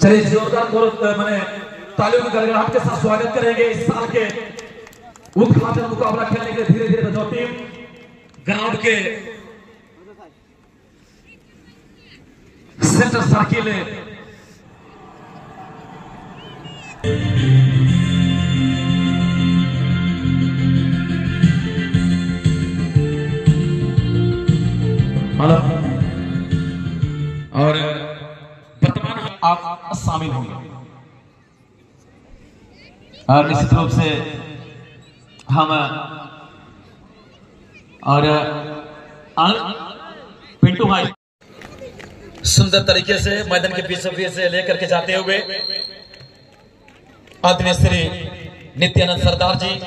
चलिए जोरदार मैंने तालियों की गड़गड़ाहट के साथ स्वागत करेंगे इस साल के उद्घाटन मुकाबला खेलने के लिए। धीरे धीरे जो टीम ग्राउंड के सेंटर सर्किल हेलो और वर्तमान आप शामिल होंगे और निश्चित रूप से हम और पिंटू भाई सुंदर तरीके से मैदान के बीचों बीच से लेकर के जाते हुए आदरणीय श्री नित्यानंद सरदार जी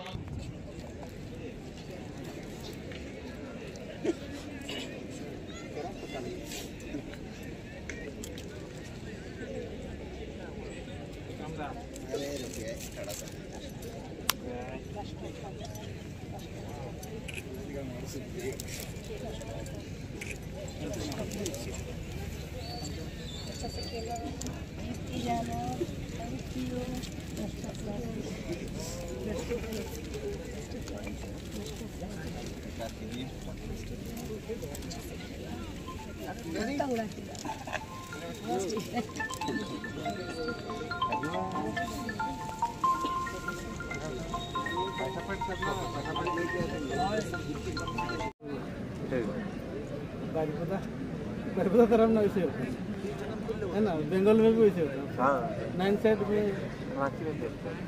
बारिपदा तरफ ना वैसे होता है ना, बंगाल में भी वैसे होता है। हाँ, 9 साइड में रांची में देखते हैं।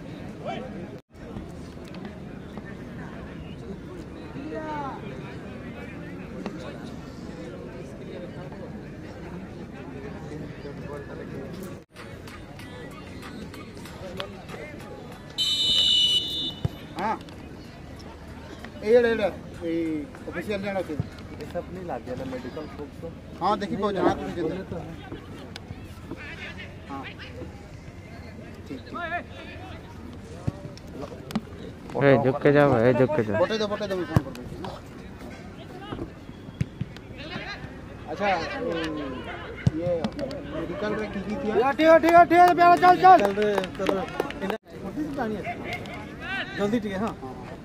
हाँ, ये ऑफिशियल जाना चाहिए। सब नहीं ला दिया ना मेडिकल बुक तो। हाँ देखिए बहुत जहाँ तुम जिंदा तो है। हाँ ठीक है। झुक के जाओ, झुक के जाओ। बोटे दो मैं फोन कर दूँगी ना। अच्छा ये मेडिकल रे की थी? ठीक है प्यारा चल जल्दी ठीक है। हाँ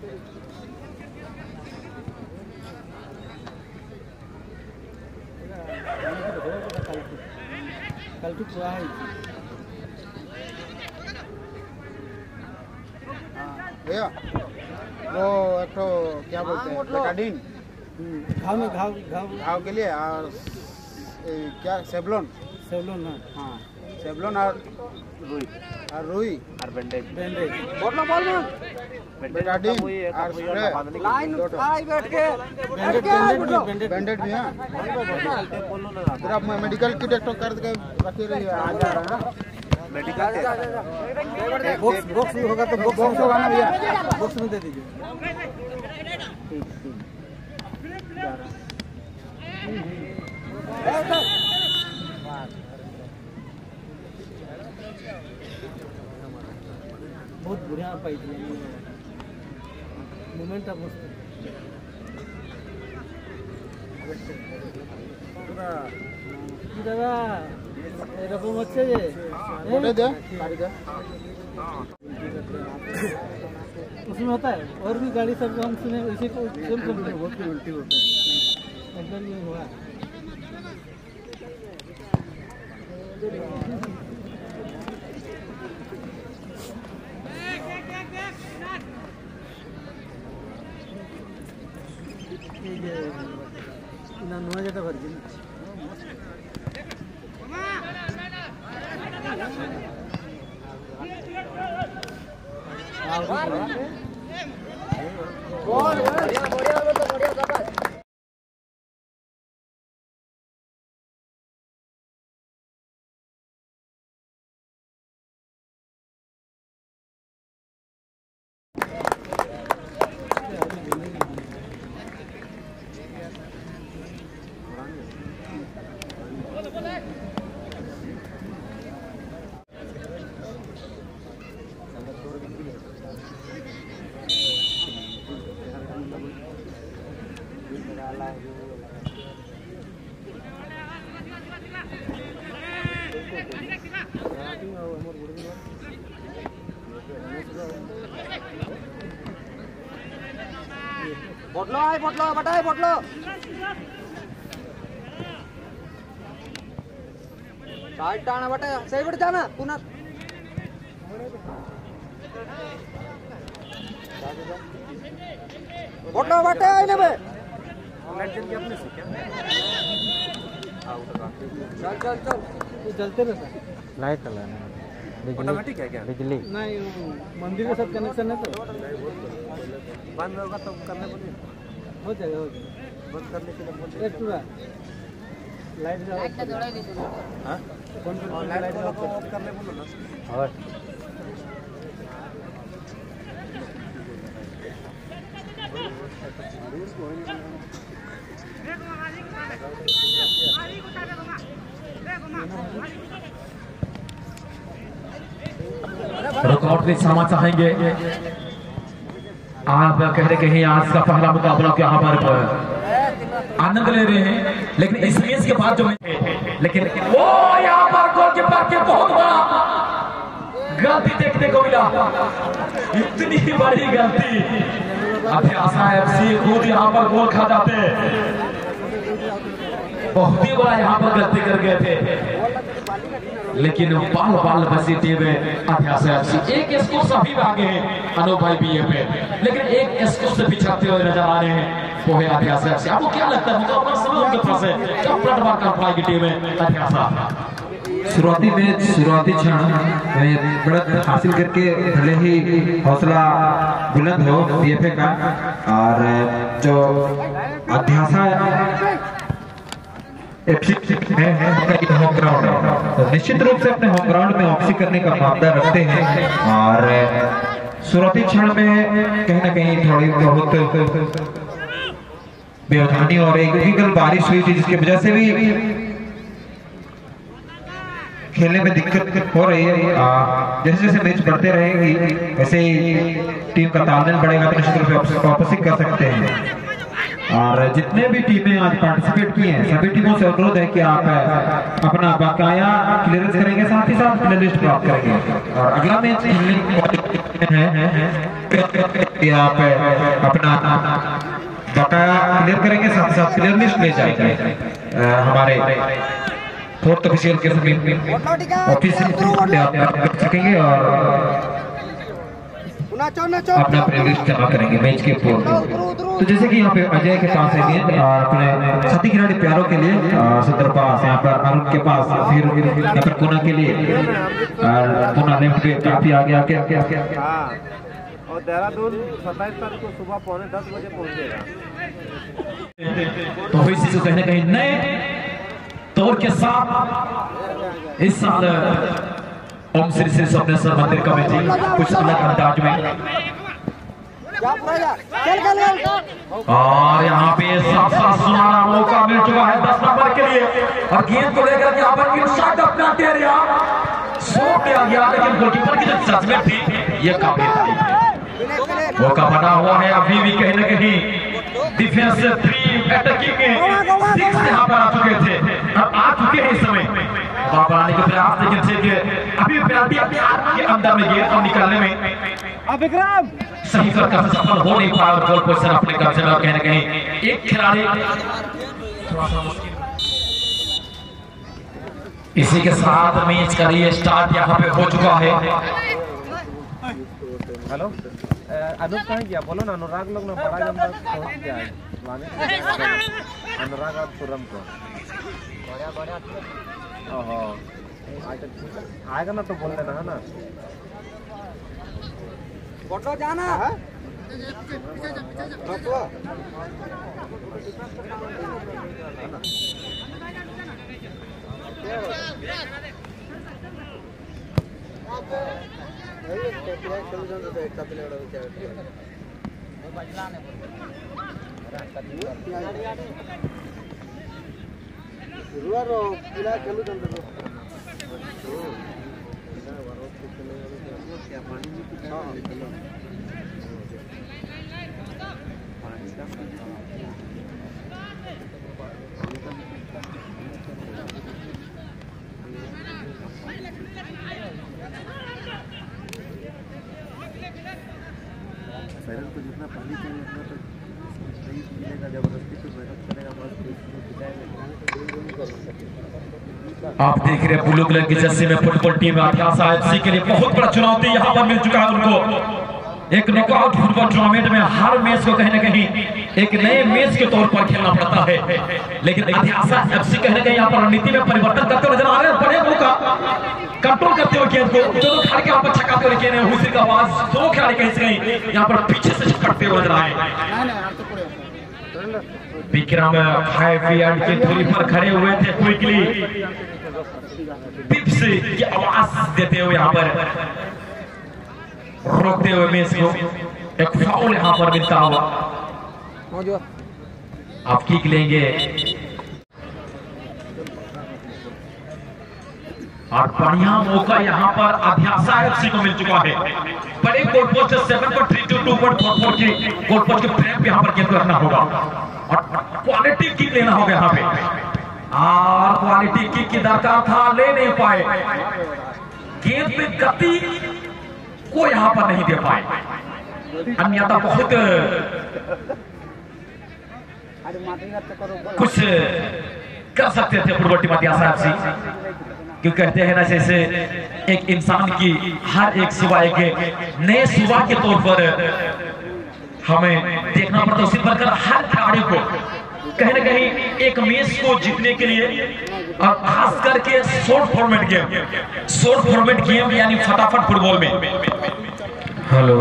कल तो हुआ है भैया वो एक तो क्या बोलते हैं बेटाडीन घाव के लिए और क्या सेवलोन ना। हाँ सेवलोन और रुई और बैंडेज बेटाडीन और स्प्रे बैंडेज भी। हाँ फिर आप मेडिकल किट एक कर रखिए रहिए। आ जा रहा है ना मेडिकल बॉक्स होगा तो बॉक्स होगा ना भैया, बॉक्स में दे दीजिए। बहुत बढ़िया पाइप मोमेंट है मस्त दादा এরকম হচ্ছে যে ওটা দে गाड़ी दे उसमें होता है। और भी गाड़ी सब हम सुने इसी को सेम कंपनी बहुत क्वालिटी होता है। एकदम ये हुआ ना नुआ जेटा भरजी पोटलो बटाई पोटलो साइड टाना बटाई सही बैठ जाना पुनः पोटलो बटाई आईने में लाइट जल गया अपने से क्या चल जलते रहता लाइट चला ऑटोमेटिक है क्या बिजली नहीं मंदिर के साथ कनेक्शन है तो बंद होगा तो करने पड़ेगा हो जाएगा बंद करने के लिए एक पूरा लाइट जोड़ा दीजिए हां कौन लाइट ऑफ करने बोलो ना और रुकावट नहीं क्षमा चाहेंगे आप कह रहे कहीं आज का पहला मुकाबला के यहाँ पर आनंद ले रहे हैं लेकिन इस मैच के बाद जो लेकिन वो यहाँ पर गोलकीपर के बहुत बड़ा गलती देखने को मिला इतनी बड़ी गलती अभ्यासा एफसी खुद यहाँ पर गोल खा जाते बहुत ही बड़ा यहाँ पर गलती कर गए थे लेकिन बाल बाल बसी टीम अभ्यास एक स्कोर से अभी आगे हैं अनु भाई भी ये पे लेकिन एक स्कोर से पिछड़ते हुए नजर आ रहे हैं वो है अभ्यास आपको क्या लगता है मुकाबला समय उनके पास है क्या पलटवार कर पाएगी टीम अभ्यास शुरुआती क्षण में बढ़त हासिल करके भले ही हौसला बुलंद हो बीएफए का और जो अध्यासा होम ग्राउंड तो निश्चित रूप से अपने होम ग्राउंड में वापसी करने का मामला रखते हैं और शुरुआती क्षण में कहीं ना कहीं थोड़ी बहुत व्यवधानी और एक विकल बारिश हुई थी जिसकी वजह से भी खेलने में दिक्कत हो रही है जैसे जैसे मैच बढ़ते रहेगी वैसे ही टीम का तालमेल बढ़ेगा तो निश्चित रूप से वापसी कर सकते हैं और जितने भी टीमें आज पार्टिसिपेट की हैं सभी टीमों से अनुरोध है कि आप अपना बकाया क्लियरेंस करेंगे साथ ही साथ प्ले लिस्ट प्राप्त करेंगे और अगला मैच खेलने है आप अपना बकाया क्लियर करेंगे साथ ही साथ प्लेयर लिस्ट ले जाएंगे हमारे फोर्थ ऑफिशियल के सभी ऑफिशियल कर सकेंगे और अपना प्लेलिस्ट जमा करेंगे मैच के पूर्व तो जैसे कि यहाँ पे अजय के पास है अपने साथी खिलाड़ी प्यारों के लिए सदर पास यहाँ पर अरुण के पास फिर यहाँ पर पुना के लिए और पुना लेफ्ट पे काफी आगे आके और देहरादून 27 तारीख को सुबह 9:45 बजे पहुंचेगा तो इसी से कहीं ना कहीं नए तौर के साथ इस साल ओम श्री श्री स्वप्नेश्वर मंदिर कमेटी कुछ अलग अंदाज में और यहाँ पे सुनहरा मौका मिल चुका है 10 नंबर के लिए और गेंद को लेकर यहाँ पर इनशाट अपना एरिया सौंप दिया गया लेकिन गोलकीपर की जो जजमेंट थी ये काफी मौका बना हुआ है अभी भी कहीं ना कहीं डिफेंस 3 अटैकिंग में 6 यहाँ पर आ चुके थे अब आ चुके हैं इस समय बनाने के प्रयास लेकिन अभी पेनल्टी के अंदर में गेंद को निकालने में विक्रम सही करके सफल हो नहीं पाया और गोल पोजीशन अपने कब्जे में कहीं ना कहीं एक खिलाड़ी इसी के साथ मैच का स्टार्ट यहाँ पे हो चुका है हेलो अनूप कहाँ गया बोलो ना अनुराग लोग ना बड़ा जमदा पहुंच गया है अनुराग और पुरम को बढ़िया ओहो आएगा ना तो बोल देना है ना फोटो जाना है शरीर को जितना पानी चाहिए उतना तो आप देख रहे हैं ब्लू कलर की जर्सी में फुटबॉल टीम अध्यासा एफसी के लिए बहुत बड़ा चुनौती यहाँ पर मिल चुका है उनको। एक नॉकआउट फुटबॉल टूर्नामेंट में हर मैच को कहीं ना कहीं एक नए मैच के तौर पर खेलना पड़ता है, लेकिन अध्यासा एफसी कहीं ना कहीं यहाँ पर रणनीति में परिवर्तन करते हुए नजर आ रहे हैं। बड़े मौका कंट्रोल करते हुए गेंद को दोनों खिलाड़ी के यहाँ पर छकाते हुए गेंद हुई का आवाज दो खिलाड़ी कहीं से कहीं यहाँ पर पीछे से छटकते हुए नजर आए। विक्रम 5 यार्ड की दूरी पर खड़े हुए थे, क्विकली पिप्स की आवाज देते हुए यहाँ पर रोकते हुए मैच को। एक फाउल यहाँ पर मिलता हुआ, आप किक लेंगे और बढ़िया मौका यहाँ पर अध्यासा एफसी को मिल चुका है। बड़े गोल पोस्ट 7.322.44 की गोल पोस्ट के फ्रेम पे यहाँ पर गेंद को रखना होगा और क्वालिटी किक लेना होगा यहाँ पे। और क्वालिटी किक की दरकार था, ले नहीं पाए, गेंद पे गति को यहाँ पर नहीं दे पाए, अन्यथा बहुत कुछ कर सकते थे फुटबॉल टीम अध्यासा एफसी। क्यों कहते हैं ना, जैसे एक इंसान की हर एक सुबह एक नए सुबह के तौर पर हमें देखना पड़ता है, उसी प्रकार हर खिलाड़ी को कहीं ना कहीं एक मैच को जीतने के लिए और खास करके शॉर्ट फॉर्मेट गेम यानी फटाफट फुटबॉल में। हेलो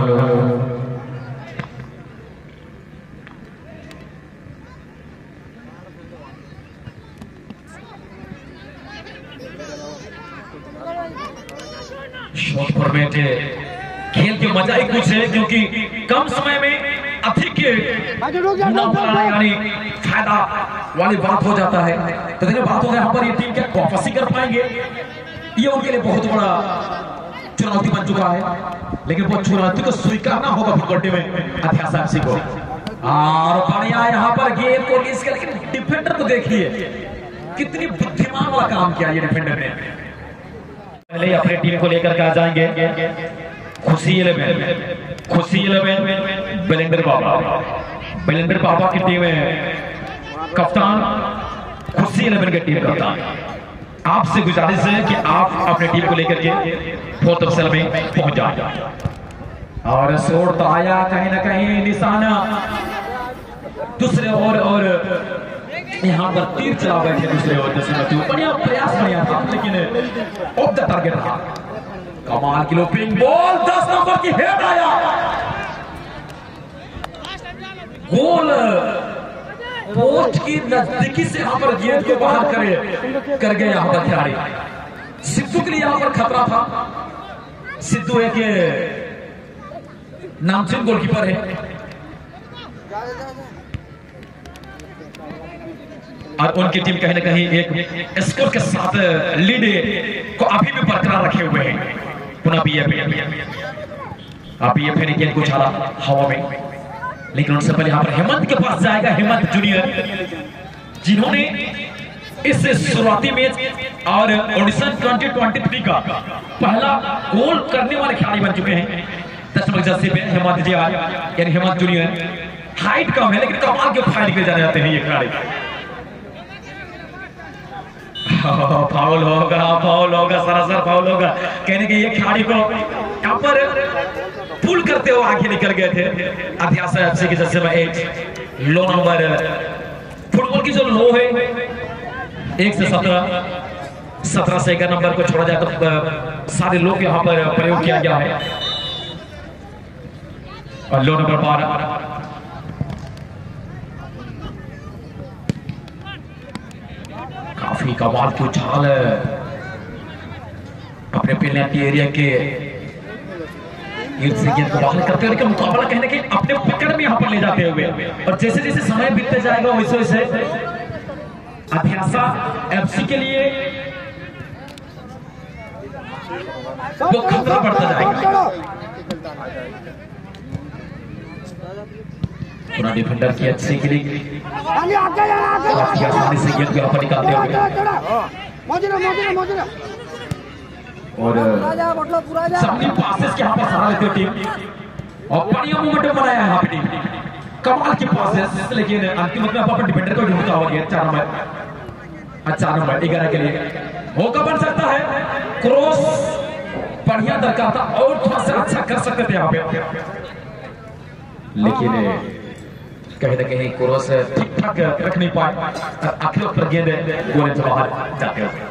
शॉर्ट फॉर्मेट खेल के मजा ही कुछ है, क्योंकि कम समय में अधिक यानी फायदा वाली बात हो जाता है। तो देखिए बात हो गया यहाँ पर ये टीम क्या वापसी कर पाएंगे, ये उनके लिए बहुत बड़ा चुनौती बन चुका है, लेकिन वो चुनौती को स्वीकारना होगा फुटबॉल टीम में अध्यासा एफसी को। और बढ़िया यहाँ पर गेंद को इसके, लेकिन डिफेंडर को देखिए कितनी बुद्धिमान वाला काम किया ये डिफेंडर ने। पहले अपनी टीम को लेकर के आ जाएंगे खुशी 11 बेलेंडर बाबा की टीम है, कप्तान खुशी 11 की टीम कप्तान। आपसे गुजारिश है कि आप अपनी टीम को लेकर के फोर्थ अफसल में पहुंच जाए। और शोर तो आया कहीं ना कहीं निशाना दूसरे और यहाँ पर तीर चला बैठे दूसरे ओर। बढ़िया प्रयास बढ़िया था, लेकिन ऑफ द टारगेट रहा। कमाल की लोपिंग बॉल 10 नंबर की हेड आया, गोल पोस्ट की नजदीकी से यहाँ पर गेंद को बाहर कर गए यहाँ पर खिलाड़ी। सिद्धू के लिए यहाँ पर खतरा था। सिद्धू एक नामचीन गोलकीपर है और उनकी टीम कहीं ना कहीं एक स्कोर के साथ लीड को अभी भी बरकरार रखे हुए हैं। पुनः बीएफ ने गेंद को उछाला हवा में, लेकिन उनसे पहले यहाँ पर हेमंत के पास जाएगा। हेमंत जूनियर जिन्होंने इस शुरुआती मैच और ऑडिशन 2023 का पहला गोल करने वाले खिलाड़ी बन चुके हैं। 10 नंबर जर्सी पे हेमंत जी आए, यानी हेमंत जूनियर। हाइट कम है, लेकिन कमाल के फायर निकले जाने जाते हैं ये खिलाड़ी। फाउल होगा सरासर फाउल होगा, कहने के ये खिलाड़ी को यहाँ पर पुल करते हुए आगे निकल गए थे अध्यासा एफसी की जर्सी में 8 लो नंबर। फुटबॉल की जो लो है 1 से 17 से 11 नंबर को छोड़ा जाए तो सारे लोग यहाँ पर प्रयोग किया गया है। और लो नंबर 12 काफी कमाल की उछाल अपने पेनल्टी एरिया के इर्द से गेंद को बाहर करते हुए, लेकिन मुकाबला कहने के अपने पकड़ में यहाँ पर ले जाते हुए। और जैसे जैसे समय बीतते जाएगा वैसे वैसे अध्यासा एफसी के लिए वो खतरा बढ़ता जाएगा। पूरा डिफेंडर की अच्छी गिरी काफी आसानी से गेंद को यहाँ पर निकालते हुए और सबने पासेस के यहाँ पर सहारा लेते हुए टीम और बढ़िया मोमेंटम बनाया यहाँ पे टीम। कमाल की पासेस, लेकिन अंतिम में डिफेंडर को ढूंढता हुआ 4 नंबर 11 के लिए मौका बन सकता है, क्रॉस बढ़िया दरकार था और थोड़ा सा अच्छा कर सकते थे यहाँ पे, लेकिन कहीं ना कहीं क्रॉस ठीक ठाक रख नहीं पाए, आखिर पर गेंद गोले से बाहर जाते हैं।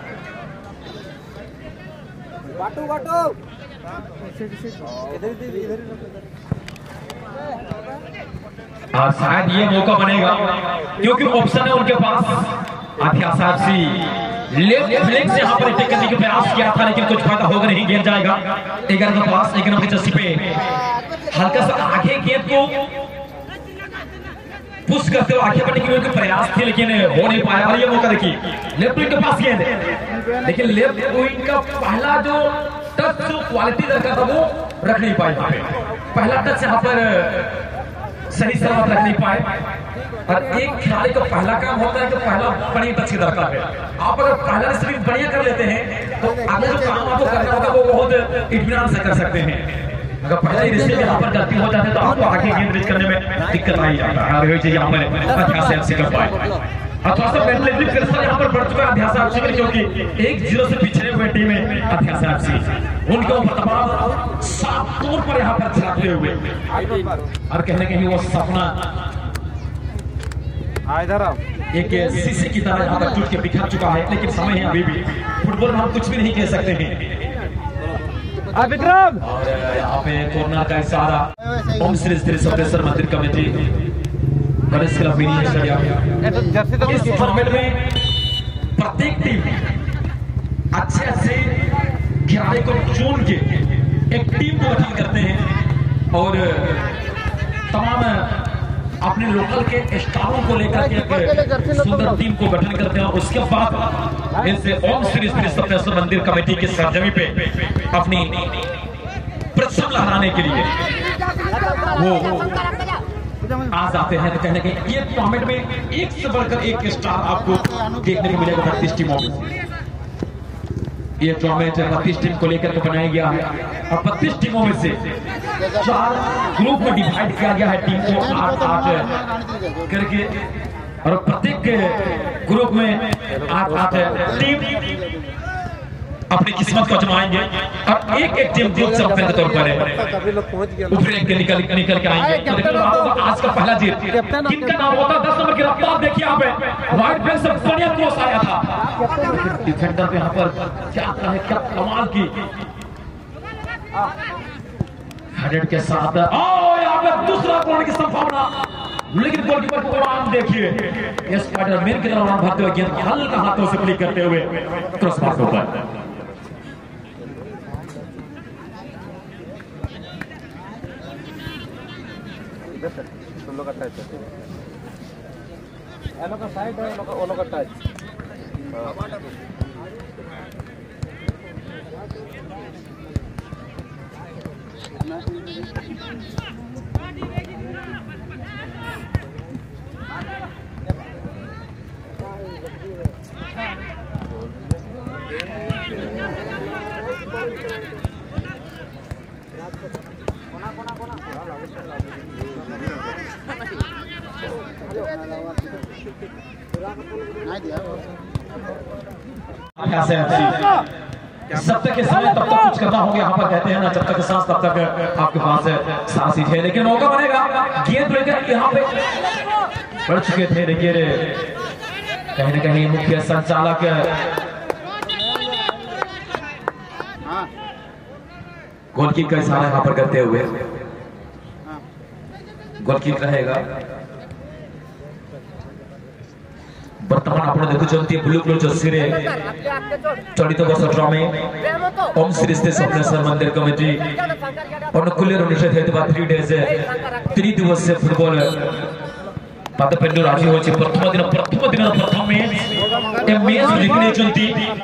और शायद ये मौका बनेगा क्योंकि ऑप्शन है उनके पास। आथिया साहब सी लेफ्ट फ्लैंक से यहाँ पर अटैक करने का प्रयास किया था, लेकिन कुछ फायदा होगा नहीं, गेंद जाएगा 11 के पास। 1 नंबर की चस्सी पे हल्का सा आगे गेंद को पुश करते हुए आगे बढ़ने की उनके प्रयास थे, लेकिन हो नहीं पाया। और ये मौका देखिए लेफ्ट विंग के पास गेंद है, लेकिन लेफ्ट विंग का पहला जो टच जो क्वालिटी दरकार था वो रख नहीं पाए। यहाँ पे पहला टच यहाँ पर सही सलामत रख नहीं पाए। और एक खिलाड़ी का पहला काम होता है कि पहला बड़ी टच की दरकार है। आप अगर पहला स्पिन बढ़िया कर लेते हैं तो आगे जो काम आपको करना होगा वो बहुत इत्मीनान से कर सकते हैं। अगर पहला ही रिसीव यहाँ पर गलती हो जाती है तो आपको आगे गेंद रीच करने में दिक्कत आ ही जाता है। यहाँ पर अध्यास से कर पाए और थोड़ा सा मेंटली प्रेशर यहाँ पर बढ़ चुका है अध्यास एफसी में, क्योंकि 1-0 से पिछड़े हुए टीम है अध्यास एफसी। उनके ऊपर तमाम साफ तौर पर यहाँ पर चलाते हुए और कहने के लिए वो सपना एक शीशे की तरह यहाँ पर टूट के बिखर चुका है, लेकिन समय है अभी भी। फुटबॉल में हम कुछ भी नहीं कह सकते हैं। विक्रम और यहाँ पे कोरोना का इशारा ओम श्री श्री सप्तेश्वर मंदिर committee Ganesh club mini stadium. इस टूर्नामेंट में प्रत्येक टीम अच्छे खिलाड़ी को चुन के एक टीम को गठन करते हैं और तमाम अपने लोकल के स्टारों को लेकर के एक सुंदर टीम को गठन करते हैं। और उसके बाद इनसे ओम श्री श्री सप्तेश्वर मंदिर कमेटी की सरजमी पे अपनी परचम लहराने के लिए वो आ जाते हैं। तो कहने के ये टूर्नामेंट में एक से बढ़कर एक स्टार आपको देखने को मिलेगा 32 टीमों में। ये टूर्नामेंट 32 टीम को लेकर के बनाया गया है और 32 टीमों में से 4 ग्रुप में डिवाइड किया गया है टीम को 8-8 करके, और प्रत्येक ग्रुप में 8-8 टीम अपनी किस्मत को आजमाएंगे और एक टीम ग्रुप चैंपियन के तौर पर उभर के निकल के आएंगे। तो आज का पहला जीत किनका नाम होता है? 10 नंबर की रफ्तार देखिए यहाँ पे वाइट फ्लैग से बढ़िया क्रॉस आया था, डिफेंडर पे यहाँ पर क्या क्या कमाल की हेडेड के साथ यहाँ पे दूसरा गोल की संभावना, लेकिन गोलकीपर को आराम देखिए स्पाइडरमैन की तरह भागते हुए गेंद हल्का हाथों से फ्लिक करते हुए क्रॉस बार के ऊपर। तुम लोग का टच है, ये लोग का साइड है, वो लोग का टच। जब तक के समय तब तक कुछ करना होगा, यहाँ पर कहते हैं ना जब तक सांस तब तक आपके पास सांस ही है। लेकिन मौका बनेगा, गेंद लेकर यहाँ पे बढ़ चुके थे। देखिए कहीं ना कहीं मुख्य संचालक गोलकीपर का इशारा यहाँ पर करते हुए गोलकीपर रहेगा। बर्तमान आप देखुंत ब्लू कलर जर्सी चलित वर्ष ड्रमे ओम श्री श्री सप्तेश्वर मंदिर कमिटी अनुकूल्य अनुष्ठित होता 3 days 3 दिवसीय फुटबॉल पादपेंडु राजी हो प्रथम दिन प्रथम मैच जितने